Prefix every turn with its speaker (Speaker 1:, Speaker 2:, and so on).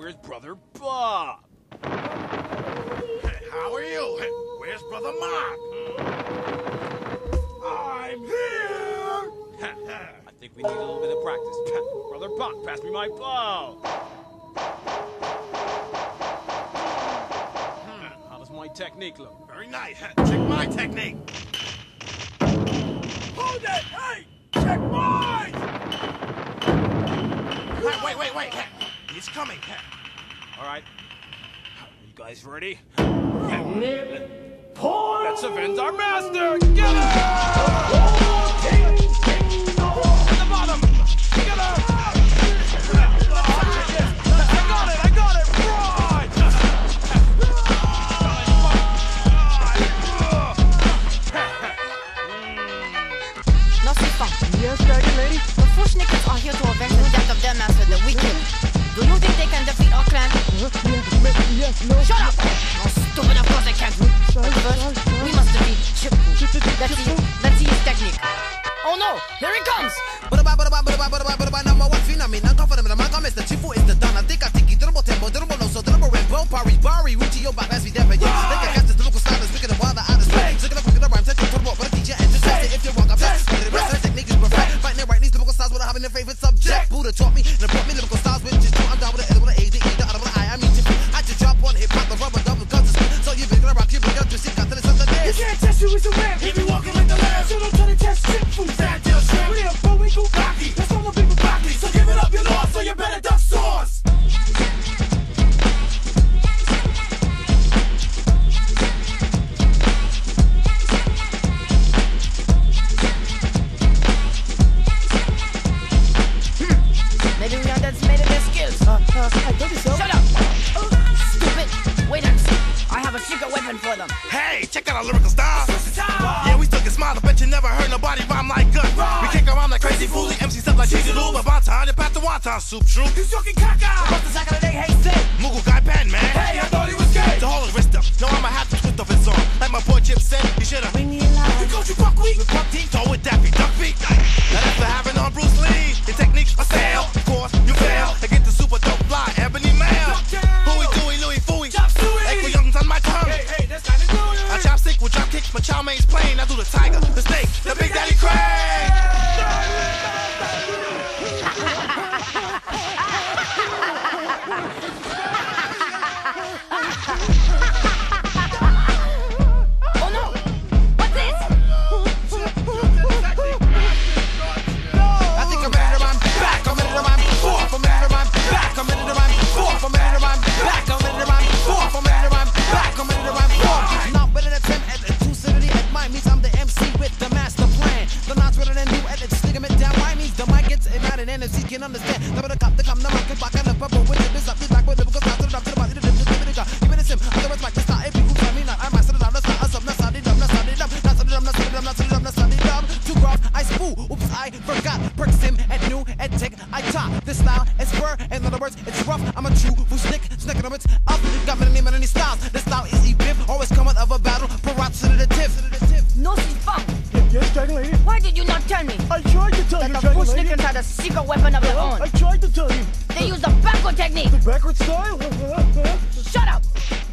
Speaker 1: where's Brother Bob?
Speaker 2: Hey, how are you? Hey, where's Brother Mark? I'm here!
Speaker 1: I think we need a little bit of practice. Brother Bob, pass me my bow. How does my technique look?
Speaker 2: Very nice. Check my technique. Hold it! Hey! Check mine! Wait. He's coming.
Speaker 1: All right. You guys ready? Let's avenge our master! Get him! At the bottom! Get him! I got it! Right!
Speaker 3: No, c'est fun.
Speaker 4: Yes, Dragon Lady?
Speaker 3: The Fu-Schnickens are here to avenge the death of their master, the wicked. Do you think they can defeat our clan?
Speaker 4: Yes, no.
Speaker 3: Shut up! No, stupid, of course they can't. But first, we must defeat Chipu. Let's see his technique. Oh no! Here he comes!
Speaker 5: Number one phenomenon, confident in my comments. The Chifu is the Don. I think dribble tempo, dribble no, so dribble rainbow, Bari, Richie, yo, back, let's be there, yeah. They can catch this lyrical style, speaking of wild, out of space. Look at the rhyme, take the turbo, but a teacher, and just say if you walk up, that's the rest of the technique is perfect. Fighting it right, these lyrical styles without having their favorite subject. Buddha taught me, and brought me lyrical styles, which is true. I'm down with the L, with the A, the E, the R, with the I mean Chifu. I just drop one hip, pop the rubber, double guns, so you've been gonna rock, you've been gonna twist, got to the sun,
Speaker 4: You can't test you, it's a ramp.
Speaker 2: He be walking like the lamb.
Speaker 4: So don't try to test Chifu.
Speaker 2: Fat deal shrimp.
Speaker 4: We're but we go cocky. That's all the people cocky.
Speaker 2: So give it up, you lost, so you better duck sauce.
Speaker 3: Maybe we underestimated their skills.
Speaker 4: I told you so.
Speaker 3: Shut up! Stupid! Wait and see. I have a secret weapon for them.
Speaker 2: Hey, check out our lyrical style. Yeah, we still can smile. I bet you never heard nobody rhyme like us. We kick around like crazy fooly. MC stuff like cheesy Lou. But Bonton, you pat the wonton soup troop.
Speaker 4: He's talking caca.
Speaker 2: What's the sack of the day? Hey, say. Moogle guy pen, man.
Speaker 4: Hey, I thought he was gay.
Speaker 2: To hold his wrist up. No, I'ma have to twist off his song. Like my boy Chip said, you should've.
Speaker 3: Bring me alive.
Speaker 4: We called you buckwheat.
Speaker 2: With buck teeth, toe with Daffy Duck feet. Now that's for having on Bruce Lee. Your techniques are stale. Of course, you fail. To get the super dope fly, ebony mail. Hooey, dooey, Louie, fooey.
Speaker 4: Chop suey.
Speaker 2: Echo Young's on my tongue.
Speaker 4: Hey, that's kinda good.
Speaker 2: I chop stick with drop kicks, my chow main's plain. I do the tiger, the snake, the big daddy crane.
Speaker 3: Oh no! What's this?
Speaker 5: I think I'm ready to rhyme back. I'm ready to rhyme forth. I'm ready to rhyme back. I'm ready to rhyme forth. I'm ready to rhyme back. I'm ready to rhyme forth. I'm ready to rhyme back. I'm ready to rhyme forth. Not with an attempt at inclusivity at my means. I'm the MC with the master plan. The knots rather than you at it. Sticking it down. Why means the mic gets ignited and MC can understand. The cop, the come, the mic, back and the bubble with the biz up. This back with the lyrical style to the drop to the body. Give it a sim. Otherwise, like the style. If you tell me not, I might set it down. That's not us up. That's not it up. That's not it up. That's not it up. That's not it up. That's not it up. That's not it up. Two graph, I spool. Oops, I forgot. Perks him at new and take. I top. This style is spur. In other words, it's rough. I'm a true Fu-Schnick on it's up. Got many name and any styles. This style is epiv. Always coming of a battle. Parrots to the tip.
Speaker 3: No, c'est fun.
Speaker 4: Yes, Dragon Lady?
Speaker 3: Why did you not tell me
Speaker 4: I tried to tell
Speaker 3: that
Speaker 4: you,
Speaker 3: the
Speaker 4: Dragon Lady.
Speaker 3: Fu-Schnickens had a secret weapon of their own?
Speaker 4: I tried to tell you.
Speaker 3: They used the backward technique.
Speaker 4: The backward style?
Speaker 3: Shut up!